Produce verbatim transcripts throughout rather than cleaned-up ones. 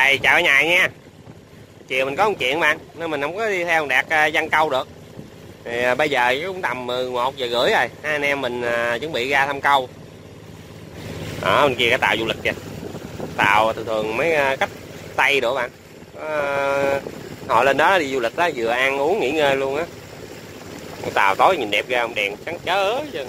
Rồi chào cả nhà nha. Chiều mình có một chuyện bạn, nên mình không có đi theo Đạt văn câu được. Thì à, bây giờ cũng tầm mười một giờ rưỡi rồi, hai anh em mình à, chuẩn bị ra thăm câu. Đó, bên kia cái tàu du lịch kìa. Tàu thường thường mấy à, cách Tây đổ bạn. À, họ lên đó đi du lịch đó, vừa ăn uống nghỉ ngơi luôn á. Con tàu tối nhìn đẹp ra, không đèn trắng chớ chứ.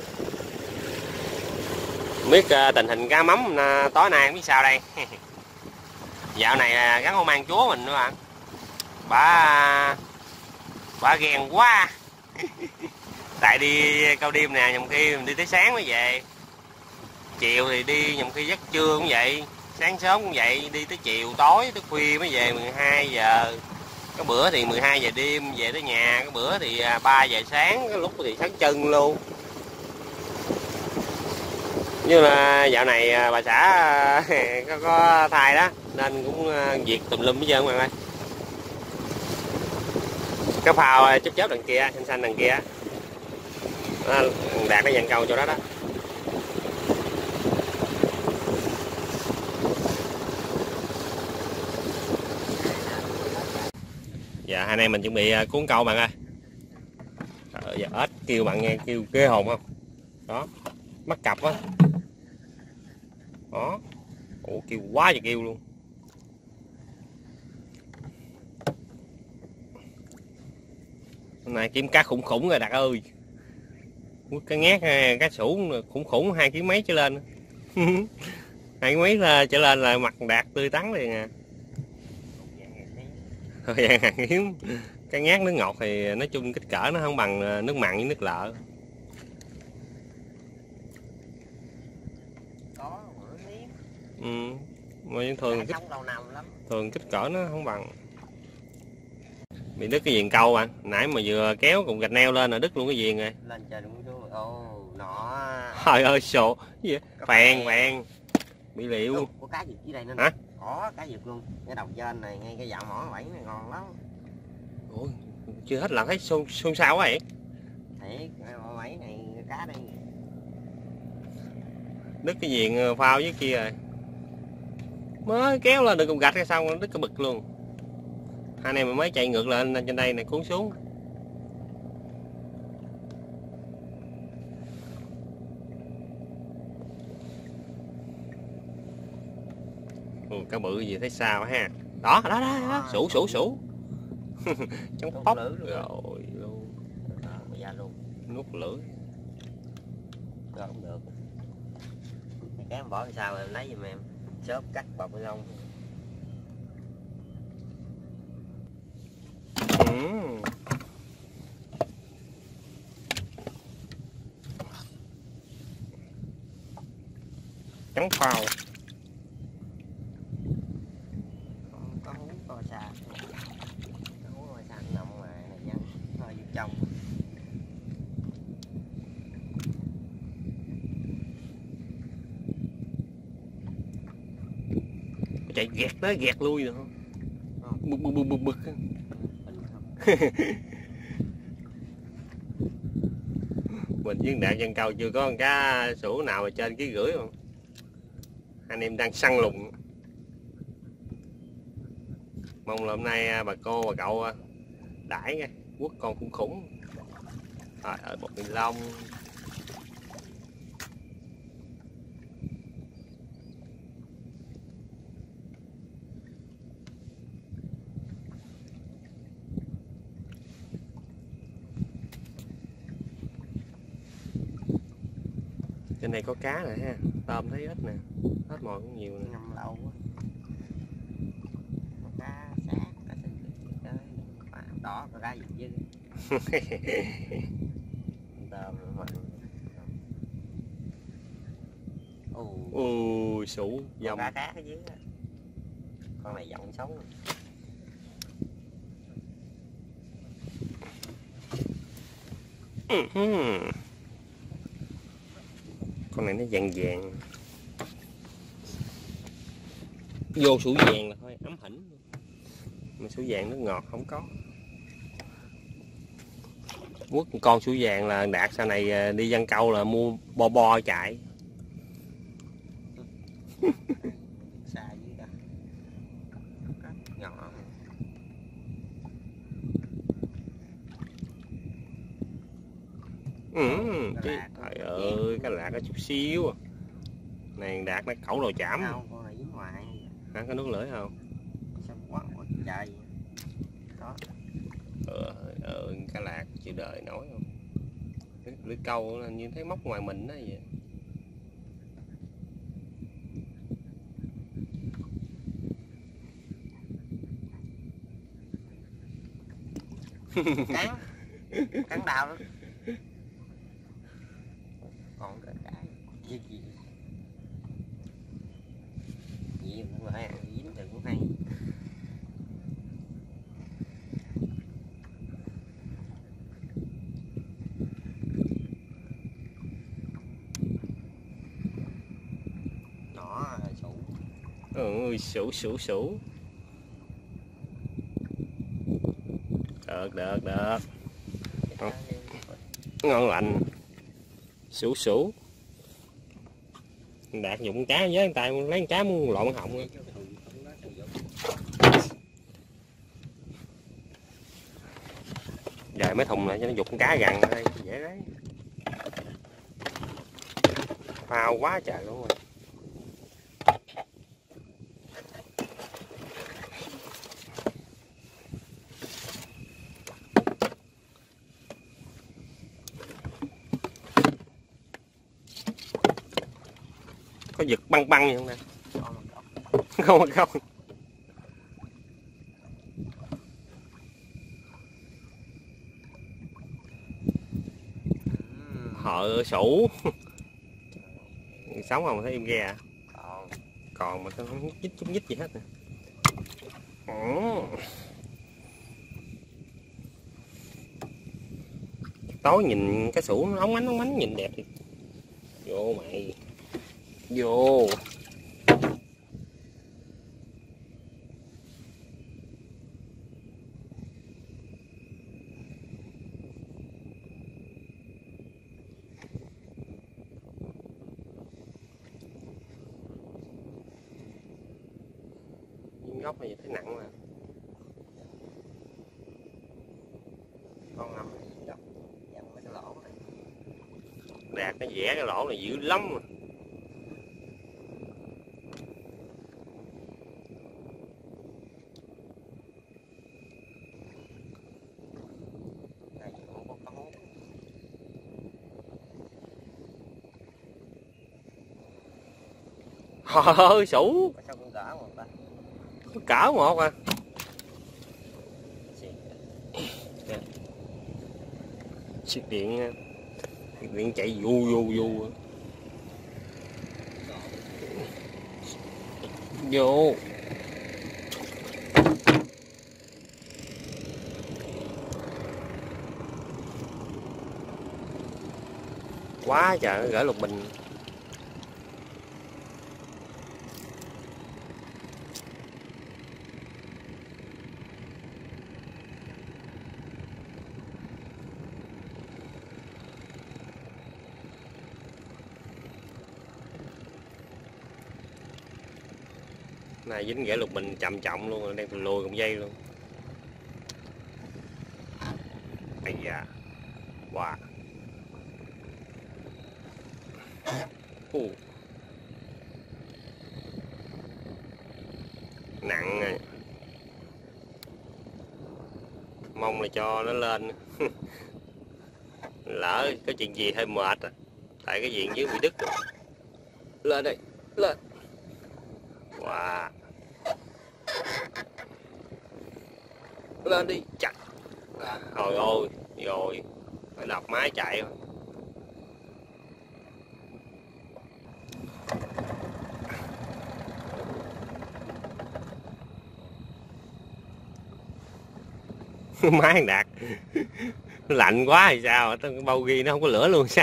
Không biết à, tình hình cá mắm à, tối nay không biết sao đây. Dạo này à, gắn con mang chúa mình nữa bạn. Bà bà ghen quá. Tại đi câu đêm nè, nhầm khi mình đi tới sáng mới về, chiều thì đi nhầm khi giấc trưa cũng vậy, sáng sớm cũng vậy, đi tới chiều tối tới khuya mới về mười hai giờ. Có bữa thì mười hai giờ đêm về tới nhà, có bữa thì ba giờ sáng, cái lúc thì sáng chân luôn. Như là dạo này bà xã có, có thai đó nên cũng việc tùm lum hết trơn các bạn ơi. Cái phao chớp chớp đằng kia, xanh xanh đằng kia đó, Đạt nó dàn câu chỗ đó đó. Dạ hai anh em mình chuẩn bị cuốn câu bạn ơi. Ờ, giờ ếch kêu bạn nghe, kêu ghê hồn không? Đó, mắc cặp á. Đó. Ủa kêu quá trời kêu luôn. Hôm nay kiếm cá khủng khủng rồi Đạt ơi. Cá ngát, cá sủ khủng khủng hai ký mấy trở lên. Hai ký mấy trở lên là mặt Đạt tươi tắn liền à. Dạng hàng hiếm. Cá ngát nước ngọt thì nói chung kích cỡ nó không bằng nước mặn với nước lợ. Có Ừ. Mà thường kích, thường kích cỡ nó không bằng. Bị đứt cái viền câu bạn, nãy mà vừa kéo cùng gạch neo lên là đứt luôn cái viền rồi. Lên trên cũng xuống. Ồ, nọ. Trời ơi sồ, gì vậy? Phèn phèn. Bị liệu. Có cá vịt dưới đây nữa nè. Hả? Có cá vịt luôn. Cái đầu trên này ngay cái dạo mỏ bảy này ngon lắm. Ủa, chưa hết lần thấy xôn xôn xao quá vậy. Thiệt, cái mỏ bảy này cá đây. Đứt cái viền phao dưới kia rồi. Mới kéo lên được cùng gạch cái xong nó đứt cái bực luôn. Hai anh em mới chạy ngược lên trên đây này cuốn xuống. Ừ, cá bự gì thấy sao ha. Đó đó đó, đó. Sủ sủ sủ. Trong póc rồi luôn. Dạ luôn. Nuốt lưỡi. Rồi không được. Cái em bỏ làm sao em lấy giùm em. Xốp cắt bọc ni lông. Ừ. Trắng phao. Không có hú co xa. Có hú co xa nằm ngoài này nha. Hơi vô trong. Chạy gẹt tới gẹt lui rồi không? Bực bực bực bực bực. Mình với Đạt dân câu chưa có con cá sủ nào mà trên ký rưỡi không? Anh em đang săn lùng. Mong là hôm nay bà cô bà cậu đãi nha, quất con khủng khủng. Rồi ở bột ni lông. Trên này có cá nè ha, tôm thấy ít nè, hết mồi cũng nhiều nè. Ngâm lâu quá. Có cá sát, cá xinh chơi. Đỏ có cá gì chứ. Tôm mà. Ui sủ dòng. Cá khác ở dưới đó. Con này giọng sống. Uh-huh. Con này nó vàng vàng. Vô sủ vàng là thôi ấm hỉnh. Mà sủ vàng nước ngọt không có. Quất con sủ vàng là Đạt sau này đi văn câu là mua bo bo chạy. Xa dưới đó. Ừ, trời ơi, cái lạc nó chút xíu à. Này đạt nó cẩu đồ chảm. Không, con này dính ngoài. Hả, có nước lưỡi không? Sao quá quá trời. Đó. Ừ, ừ, cái lạc chịu đời nổi không? Lưỡi câu là như thấy móc ngoài mình đó vậy. Cắn. Cắn đau lắm. Còn cái cái gì gì. Gì mà phải ăn dính đừng có hay. Nó sủ. Ừ, sủ sủ sủ. Được, được, được. Ngon, ngon lành. Sủ sủ. Đạt dụng cá với tay lấy cá muốn lộn họng. Giờ mấy thùng lại cho nó dục con cá gần đây dễ đấy. Phao quá trời luôn rồi. Có giật băng băng gì không nè? Không không. Hợ sủ. Sống không thấy em ghe à? Còn còn mà tao không nhích nhích chút nhích gì hết nè. Ồ. Tối nhìn cái sủ nó óng ánh óng ánh nhìn đẹp thì vô mày vô. Góc này thấy nặng mà. con ngầm dọc dòng mấy cái lỗ này. Đạt nó vẽ cái lỗ này dữ lắm mà. Này cũng có con hút. Trời ơi sủ. Sao con cỡ một ta? Cỡ một à. Xịt điện nha. Xịt điện chạy vu vu vu. Vô. Quá trời nó gửi lục bình. Này dính ghẻ lục bình trầm trọng luôn, đang tùi lùi cọng dây luôn. Ây da. Wow. Uh. Nặng rồi. Mong là cho nó lên. Lỡ có chuyện gì hơi mệt à. Tại cái diện dưới bị đứt rồi. Lên đây, lên. Wow. Lên đi, chặt. Rồi ôi, rồi. Phải đập máy chạy rồi. Máy Đạt. Nó lạnh quá thì sao? Cái bao ghi nó không có lửa luôn sao?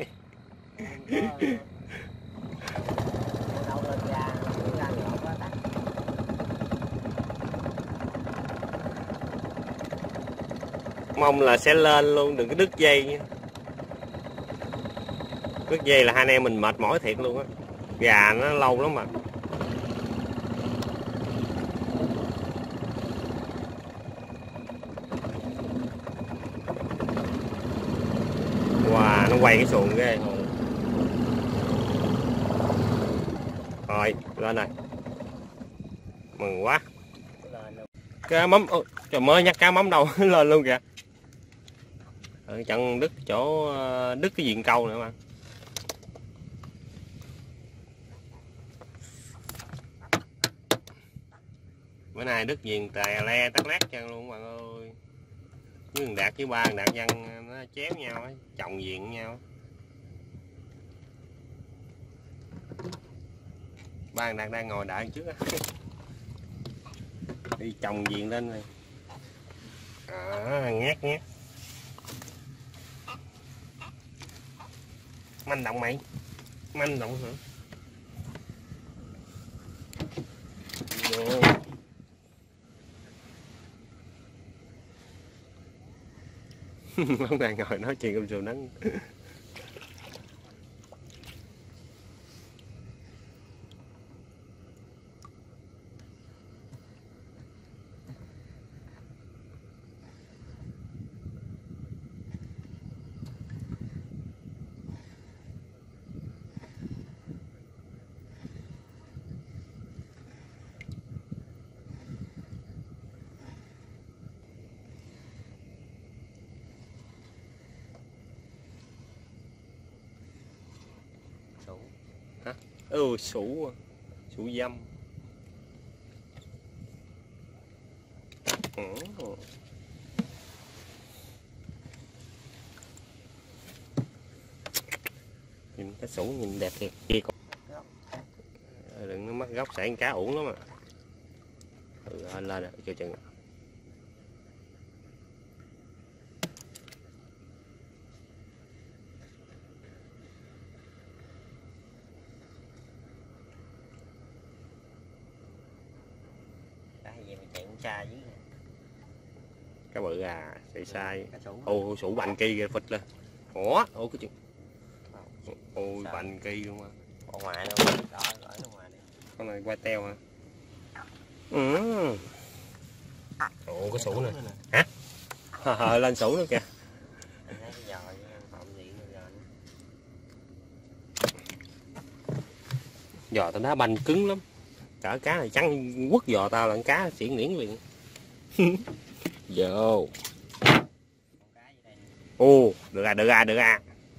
Mong là sẽ lên luôn, đừng có đứt dây nha. Đứt dây là hai anh em mình mệt mỏi thiệt luôn á. Gà nó lâu lắm mà. Wow, quay cái xuồng ghê. Rồi lên rồi, mừng quá. Cá mắm, ôi, trời mới nhắc cá mắm đâu lên luôn kìa. Ở chân đứt chỗ đứt cái viền câu nữa mà. Bữa nay đứt viền tè le tắc lét chân luôn bạn ơi. Với thằng Đạt với ba thằng Đạt Văn nó chéo nhau, chồng viền nhau. Ba thằng Đạt đang ngồi đợi trước á. Đi chồng viền lên rồi. À, ngát ngát. Manh động mày. Manh động hả? Vô. Ông đang ngồi nói chuyện trong sườn nắng. Hả? Ừ, sủ sủ dâm. Ừ. Nhìn cái sủ nhìn đẹp thiệt kia con. Đừng nó mắc góc xảy cá uổng lắm à. Ừ, lên lên cho chừng. Cha với Cá bự à, sai sai. Ô sủ bành kia kìa, phịch lên. Ủa, ô cái chuyện. Ôi bành kia luôn á. ở ngoài đâu, đó ở ngoài đi. Con này quay teo hả? Ừ. Ồ cái sủ này. Hả? Hờ, lên sủ nữa kìa. Anh thấy cái giò phạm gì nữa Giò tao đá banh cứng lắm. Cỡ cá này trắng quất giò tao là cá xỉn liễn liền. Vô. Ồ, được à, được à, được à.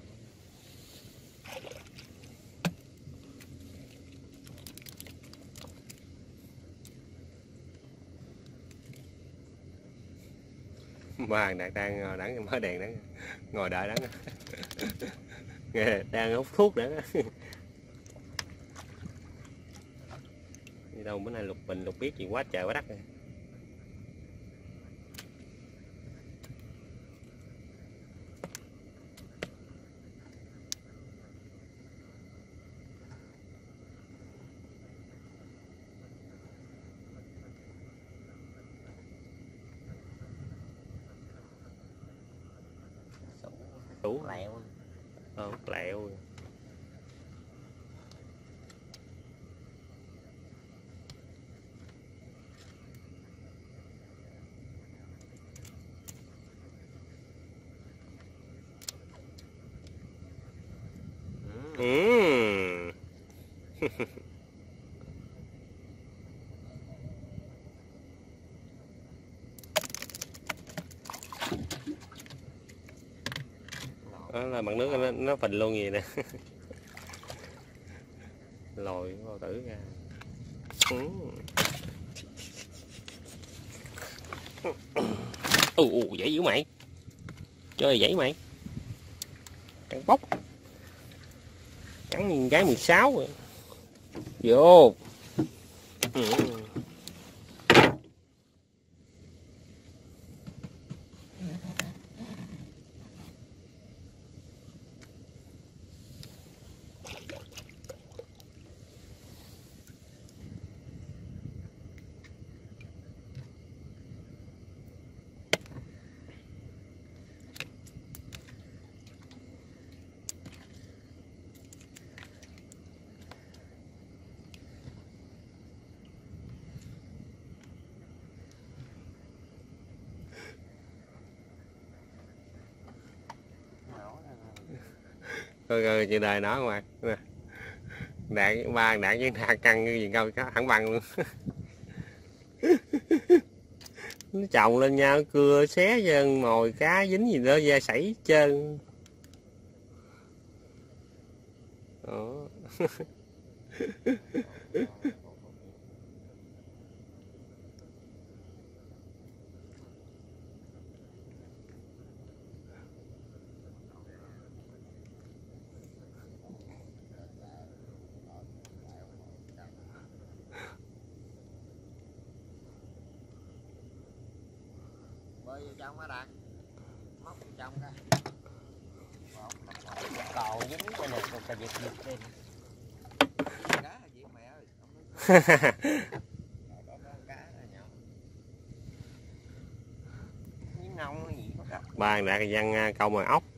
Ba thằng Đạt đang đắng mở đèn đắng ngồi đợi đắng. Nghe đang hút thuốc nữa. Đi đâu bữa nay lục bình lục biết gì quá trời quá đất rồi. Sủ lẹo. Ờ, lẹo. Ừ. Đó là mặt nước nó, nó phình luôn gì nè. Lồi bao tử ra. Ừ. Ù ù dãy dữ mày. Chơi dãy mày. Cắn bóc. Cắn như cái mười sáu rồi. Vô. Ừ. coi coi chuyện đời nó mà Đạt ba Đạt với Đạt căng cái gì câu thẳng bằng luôn. Nó chồng lên nhau cưa xé chân mồi cá dính gì đó da sảy trơn. Đó. Bơi vô trong á Đạt, móc vô trong cái cầu dính cái này còn cà giật giật lên cá gì mẹ ơi, không có cá nhỏ miếng nông gì có cá. Ba Đạt văn câu mà ốc.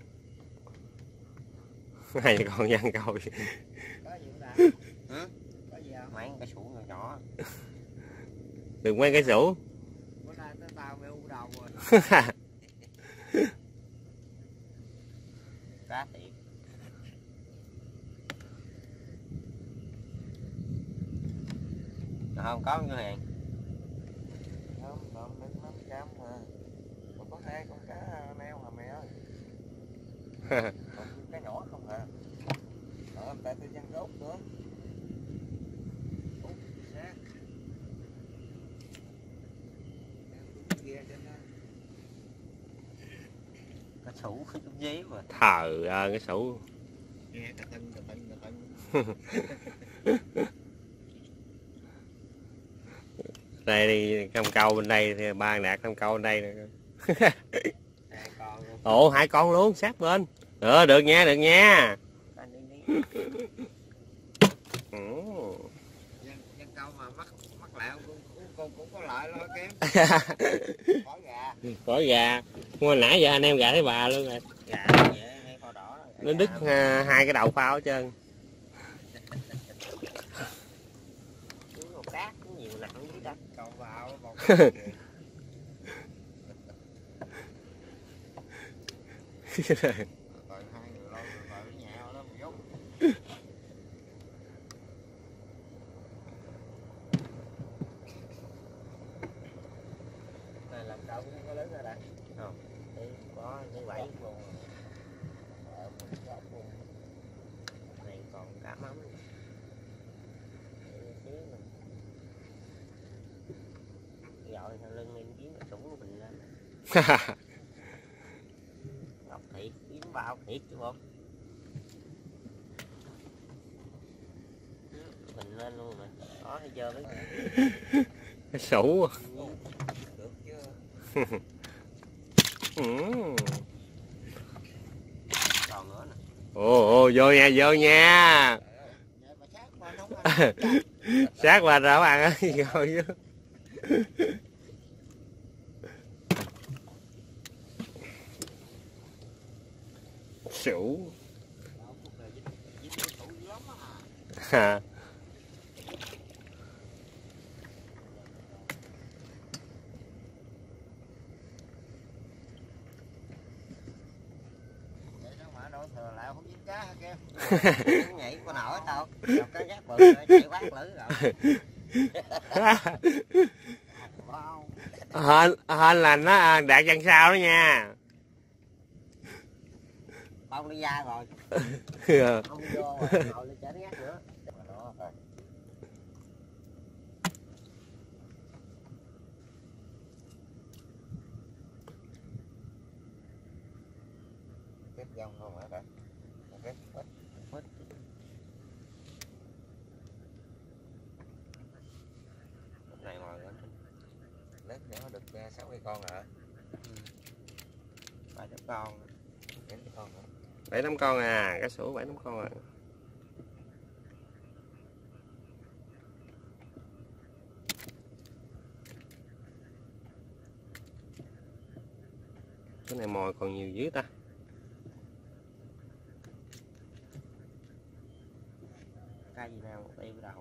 Hai con văn câu Có gì không Đạt? Hả? Có gì không? Mấy cái sủ nhỏ nhỏ. Đừng quay cái sủ. Bữa nay tới tao mày u đầu rồi. Cá thiệt. Không có như hàng. Không, không đến năm trăm mà. Còn có hai con cá neo hả mẹ ơi. Còn cá nhỏ không hả? Ờ, tại tôi dân gốc nữa. Ủa, xác. Cái sủ cái chút giấy mà. Thờ à, cái sủ. Nghe cà tưng cà tưng cà tưng. Đây đi cam câu bên đây thì ba Đạt cam câu bên đây nè. Hai con luôn. Ồ hai con luôn sát bên. Ờ được nha được nha. Ừ. Dân, dân câu mà mắc mắc lẹo cũng cũng cũng có lợi lo kém. Khỏi gà. Khỏi gà. Mua nãy giờ anh em gà thấy bà luôn rồi. Gà dễ hay kho đỏ. Nó đứt ha, hai cái đầu phao hết trơn. Một cát cũng nhiều nặng dưới đất. Còn vào còn còn hai người lâu rồi vào nhà đó một dốc. Này làm câu cũng có lớn rồi Đạt. Không. Thì có như bảy luôn. Này còn cá mắm. Rồi lưng lên kiếm cái sủng của mình lên. Ngọc thiệt, kiếm bao thiệt chứ không? Mình lên luôn mà. Đó hay chưa cái Cái sủ. được chưa? Ừ. Còn nữa nè. Ồ, ồ vô nha vô nha. Sát qua rồi bạn ơi rồi chứ. Sủ. Ha. Thừa lại không dính cá hả kêu. Nhảy có nổi đâu. Chọc cái gác bự rồi chạy quát lử rồi. Hên hên là nó Đạt chân sau đó nha. Không đi ra rồi. Không vô rồi, ngồi lên chở gác nữa. Đó rồi. Tiếp dông không hả bạn? Cái phết phết. Lúc này ngồi lên lớn nhỏ được sáu cái con hả? Bảy trăm con. Bảy con nữa. Bảy tám con à, cá sủ bảy tám con à. Cái này mồi còn nhiều dưới ta. Cái gì nào một tiêu đầu.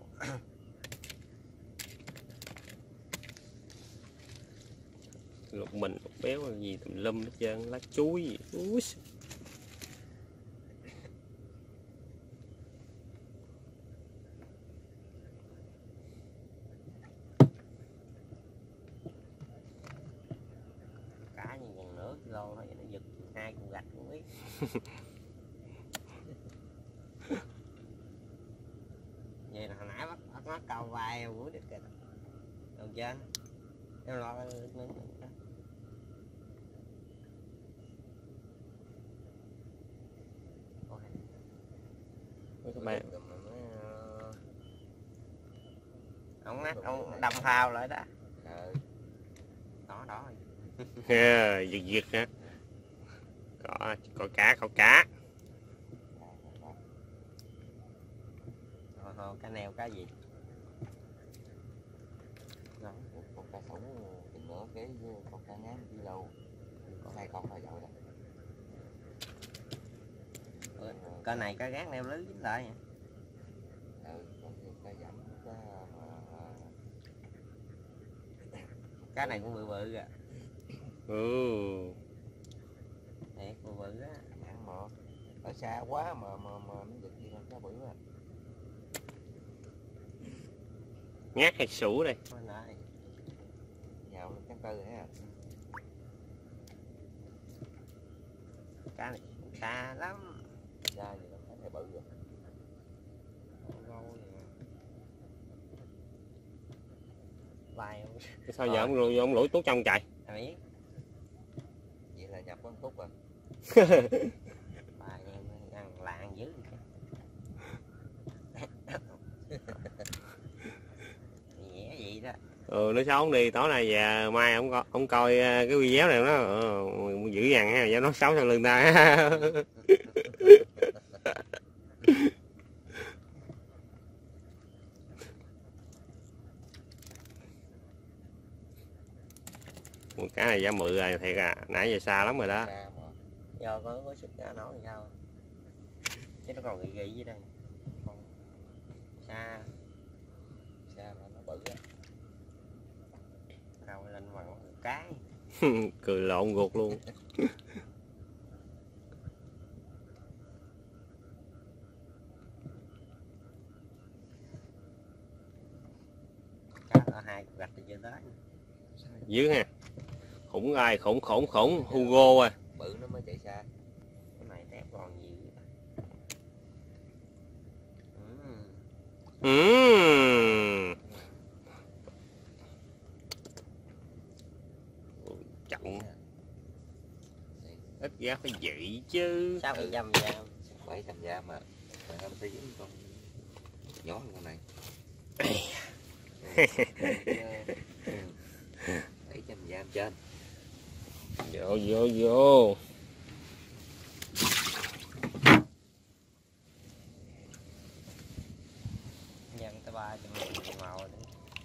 Lục bình lục béo gì tùm lum hết trơn, lá chuối gì. Úi. lô nó nó giật hai con gạch cũng biết. Vậy là hồi nãy bắt bắt nó cầu vai mũi được kìa. Được chưa anh? Em lo các bạn. Ông nát ông đâm phao lại đó. Đó đó. Yeah, giật giật hả? Có có cá, có cá. Thôi thôi, cá neo cá gì? Đó, con cá sống chừng nữa cái con cá ngán đi lâu. Có hai con là dội rồi. Cá này cá gán neo lưới dính lại. Ừ, còn cá dẫm cá mà cá này cũng bự bự kìa. Ừ. Thiệt bự bự á. Ăn mà ở xa quá mà mà mà nó giật gì con cá bự á. Ngát hay sủ đây. Nhào lên cán tư ha. Cá này xa lắm. Xa gì nó thấy bự rồi. Bài sao giờ ông ông lủi tuốt trong chạy? Biết. Vậy là nhập con túc rồi. Bài em ăn lạng dữ. Nhẹ gì đó. Ừ, nó xấu đi tối nay về mai ông coi ông coi cái video này nó uh, dữ dằn ha, cho nó xấu sau lưng ta. Cái này giá mự rồi thiệt à, nãy giờ xa lắm rồi đó. Do có có sức ra nói sao chứ nó còn ghi ghi dưới đây. Còn xa xa mà nó bự á. đâu lên mà cái cười lộn ruột luôn. cá ở hai cục gạch thì chưa tới dữ ha. Khủng ai khủng khủng khủng Hugo à. Bự nó mới chạy xa. cái này tép còn nhiều. Ừ. Ừ. Trọng ít giá phải vậy chứ. Sáu bảy trăm gram. Bảy trăm gram mà em thấy dính con nhỏ hơn con này. Bảy trăm gram trên. Vô vô vô. Nhân tới ba trăm màu đấy.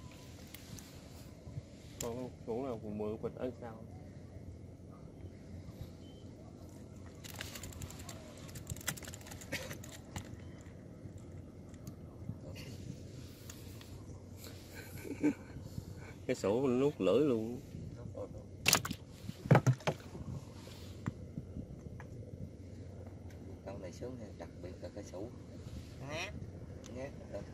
Con cũng là cùng mười bịch ở sau. Cái sổ nuốt lưỡi luôn. Con này sướng nha, đặc biệt là cái sổ. Ngát. Ngát.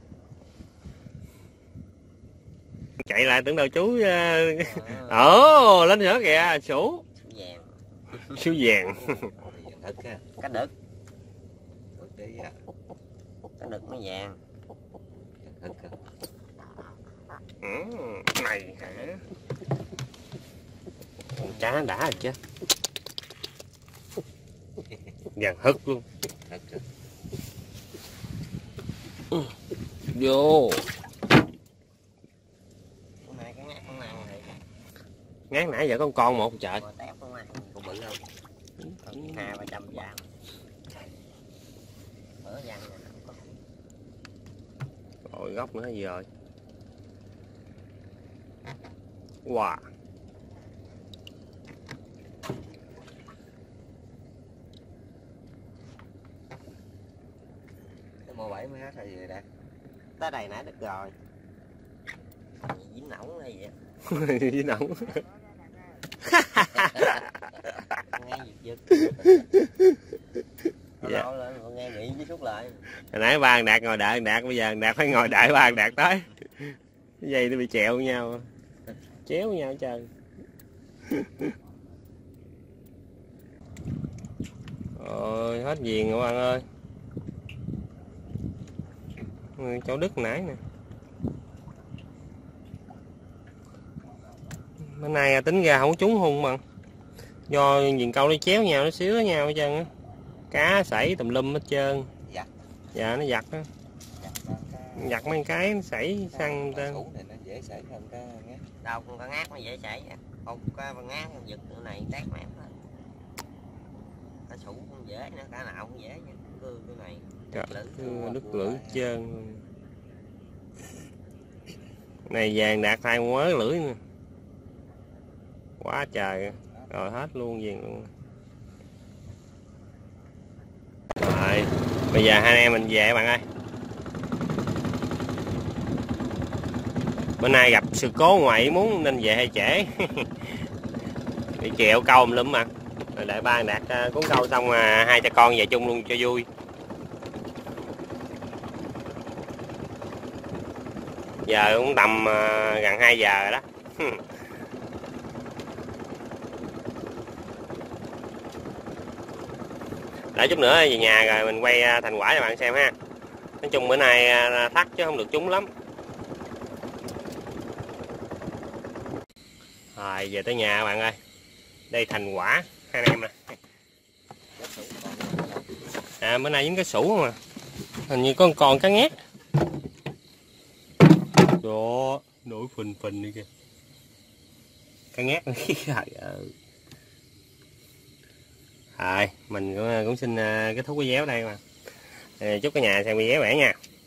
Chạy lại tưởng đâu chú ồ uh... lên nữa kìa sổ. Sú vàng. Sú vàng. Cá đực. Cá đực nó vàng. Ừ, này hả? Con cá đã rồi chứ. Vàng hức luôn. Vô. Con này cái ngát con ăn này. Ngán nãy giờ con con một trời. Tép con ăn. Con bự không? Hai ba trăm gram. Mở vàng nè. Rồi góc nữa gì rồi? Wow. Cái mô bảy mới hát hay gì đây? Tới đây nãy được rồi. Dính nỏng hay vậy? Dính nỏng. Nghe giật giật. Lâu lên còn nghe nghĩ với suốt lại. Hồi nãy ba thằng Đạt ngồi đợi thằng Đạt, bây giờ thằng Đạt phải ngồi đợi ba thằng Đạt tới. Cái dây nó bị chèo nhau. Chéo nhau hết trơn. Rồi hết viền rồi bạn ơi. Cháu Đức nãy nè. Bữa nay tính ra không có trúng hung bằng. Do viền câu nó chéo nhau, nó xíu nhau hết trơn á. Cá sảy tùm lum hết trơn. Giặt. Dạ nó giặt á. Giặt mấy cái nó sảy xăng tên. Sủ này nó dễ xảy hơn cái ngát. Đâu con cá ngát nó dễ xảy. Không có con ngát con giật cái này đát mát hết. Cá sủ cũng dễ nữa, cá nào cũng dễ nha. Cưa cái này. Trời, đứt lưỡi trơn. Này vàng đạt hai mới lưỡi nè. Quá trời. Rồi hết luôn viền luôn. Rồi, bây giờ hai anh em mình về các bạn ơi. Bữa nay gặp sự cố ngoại muốn nên về hơi trễ. Bị chèo câu lắm mà. Rồi đợi ba Đạt cuốn câu xong mà hai cha con về chung luôn cho vui. Giờ cũng tầm gần hai giờ rồi đó. Đợi chút nữa về nhà rồi mình quay thành quả cho bạn xem ha. Nói chung bữa nay thắt chứ không được trúng lắm. Rồi về tới nhà các bạn ơi. Đây thành quả hai anh em nè. À bữa nay dính cái sủ không à. Hình như có con cá ngát. Đó, nổi phình phình đi kìa. Cá ngát. Trời ơi. Rồi, mình cũng, cũng xin kết thúc video ở đây mà. Chúc cả nhà xem video khỏe nha.